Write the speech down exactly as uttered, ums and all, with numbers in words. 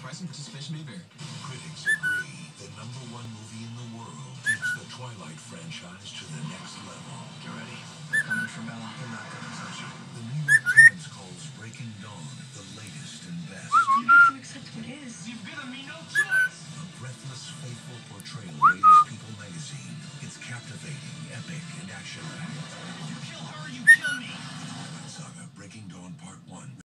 Price and participation may vary. Critics agree the number one movie in the world takes the Twilight franchise to the next level. Get ready. They're coming for Bella. They're not gonna touch you. The New York Times calls Breaking Dawn the latest